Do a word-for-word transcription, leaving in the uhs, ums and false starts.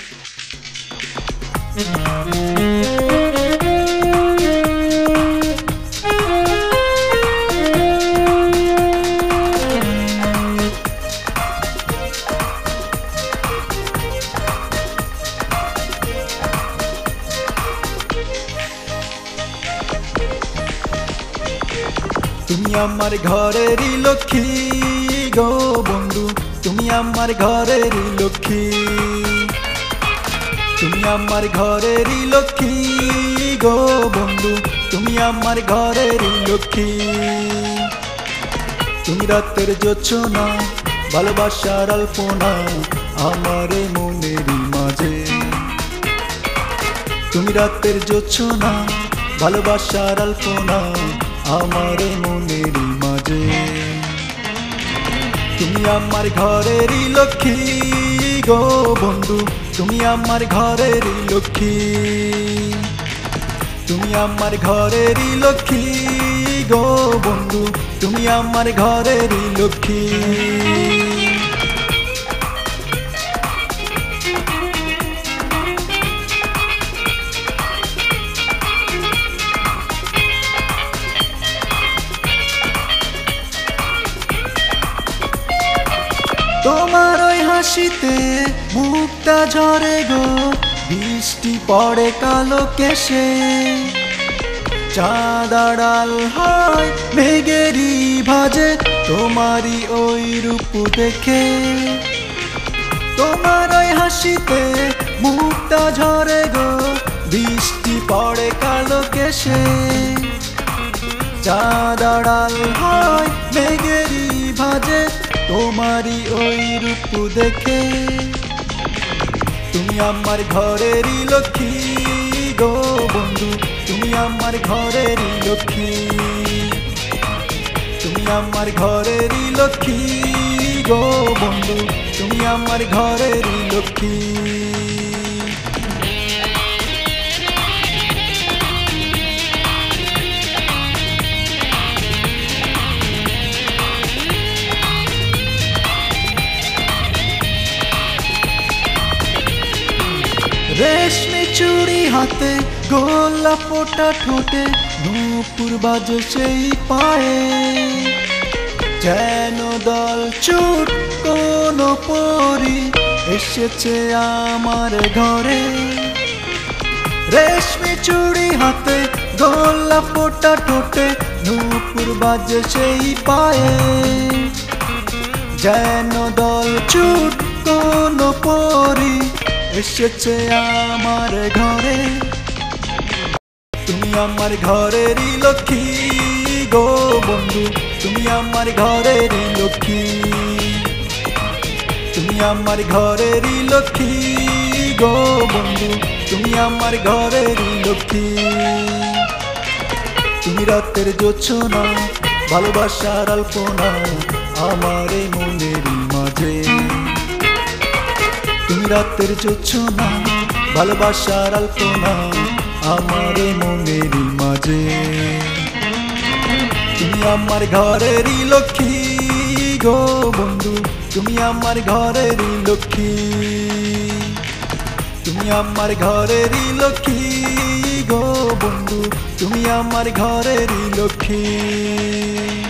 তুমি আমার ঘরেরই লক্ষ্মী গো বন্ধু, তুমি আমার ঘরেরই লক্ষ্মী, তুমি আমার ঘরেরই লক্ষ্মী গো বন্ধু, তুমি আমার ঘরেরই লক্ষ্মী। তুমি রাতের জোছনা, ভালোবাসার আলপনা আমার মনেরই মাঝে। তুমি রাতের জোছনা, ভালোবাসার আলপনা আমার মনেরই মাঝে। তুমি আমার ঘরেরই লক্ষ্মী গো বন্ধু, তুমি আমার ঘরেরই লক্ষ্মী, তুমি আমার ঘরেরই লক্ষ্মী গো বন্ধু, তুমি আমার ঘরেরই লক্ষ্মী। তোমার ওই হাসিতে মুক্তা ঝরে গো, বৃষ্টি পড়ে কালো কেশে, চাঁদ আড়াল হয় মেঘেরই ভাজে তোমারই ওই রূপ দেখে। তোমার ওই হাসিতে মুক্তা ঝরে গো, বৃষ্টি পড়ে কালো কেশে, চাঁদ আড়াল হয় মেঘেরই ভাজে তোমারই ওই রূপ দেখে। তুমি আমার ঘরেরই লক্ষ্মী গো বন্ধু, তুমি আমার ঘরেরই লক্ষ্মী, তুমি আমার ঘরেরই লক্ষ্মী গো বন্ধু, তুমি আমার ঘরেরই লক্ষ্মী। রেশমি চুড়ি হাতে, গোলাপ ফোটা ঠোঁটে, নূপুর বাজে সেই পায়ে, যেন দল চুট কোন পরি এসেছে আমার ঘরে। রেশমি চুড়ি হাতে, গোলাপ ফোটা ঠোঁটে, নূপুর বাজে সেই পায়ে, যেন দল চুট কোন পরি এসেছে আমার ঘরে। তুমি আমার ঘরেরই লক্ষ্মী গো বন্ধু, তুমি আমার ঘরেরই লক্ষ্মী, তুমি আমার ঘরেরই লক্ষ্মী গো বন্ধু, তুমি আমার ঘরেরই লক্ষ্মী। তুমি রাতের জোছনা, ভালোবাসার আলপনা আমার মনেরই মাঝে। তুমি রাতের জোছনা, ভালোবাসার আলপনা আমার মনেরই মাঝে। তুমি আমার ঘরেরই লক্ষ্মী গো বন্ধু, তুমি আমার ঘরেরই লক্ষ্মী, তুমি আমার ঘরেরই লক্ষ্মী গো বন্ধু, তুমি আমার ঘরেরই লক্ষ্মী।